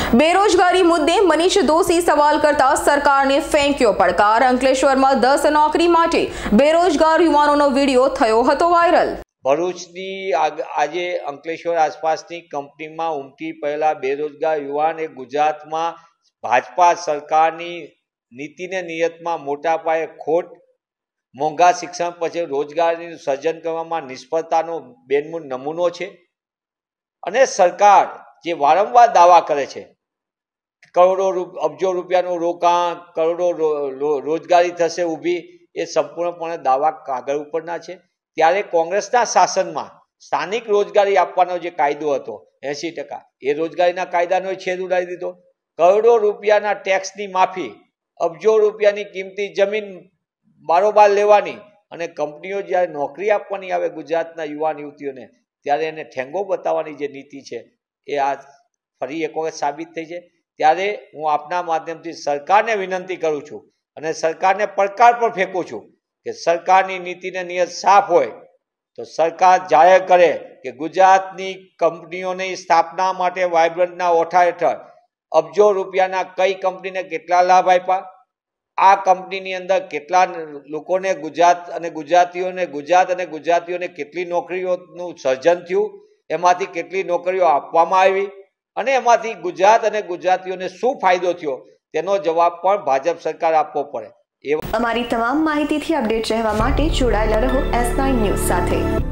बेरोजगारी मुद्दे मनीष दोषी सवाल करता सरकारने फेंक्यो પડકાર। અંકલેશ્વરમાં 10 નોકરી માટે બેરોજગાર યુવાનોનો વિડિયો થયો હતો વાયરલ। ભરૂચની આજે અંકલેશ્વર આસપાસની કંપનીમાં ઉમટી પહેલા બેરોજગાર યુવાન એ ગુજરાતમાં ભાજપા સરકારની નીતિને નિયતમાં મોટા પાયે ખોટ, મોંઘા શિક્ષણ પછી રોજગારીનું સર્જન કરવામાં નિષ્ફળતાનો બેનમૂન નમૂનો છે। અને સરકાર જે વારંવાર દાવા કરે છે કરોડો અબજો રૂપિયાનું રોકાણ, કરોડો રોજગારી થશે ઊભી, એ સંપૂર્ણપણે દાવા કાગળ ઉપરના છે। ત્યારે કોંગ્રેસના શાસનમાં સ્થાનિક રોજગારી આપવાનો જે કાયદો હતો 80%, એ રોજગારીના કાયદાનો છેદ ઉડાડી દીધો। કરોડો રૂપિયાના ટેક્સની માફી, અબજો રૂપિયાની કિંમતી જમીન બારોબાર લેવાની, અને કંપનીઓ જ્યારે નોકરી આપવાની આવે ગુજરાતના યુવાન યુવતીઓને ત્યારે એને ઠેંગો બતાવવાની જે નીતિ છે એ આ ફરી એક વખત સાબિત થઈ છે। ત્યારે હું આપના માધ્યમથી સરકારને વિનંતી કરું છું અને સરકારને પડકાર પણ ફેંકું છું કે સરકારની નીતિને નિયત સાફ હોય તો સરકાર જાહેર કરે કે ગુજરાતની કંપનીઓની સ્થાપના માટે વાઇબ્રન્ટના ઓઠા હેઠળ અબજો રૂપિયાના કઈ કંપનીને કેટલા લાભ આપ્યા, આ કંપનીની અંદર કેટલા લોકોને ગુજરાત અને ગુજરાતીઓને કેટલી નોકરીઓનું સર્જન થયું, એમાંથી કેટલી નોકરીઓ આપવામાં આવી અને એમાંથી ગુજરાત અને ગુજરાતીઓને શું ફાયદો થયો તેનો જવાબ પણ ભાજપ સરકાર આપવો પડે। અમારી તમામ માહિતીથી અપડેટ રહેવા માટે જોડાયેલા રહો S9 ન્યૂઝ સાથે।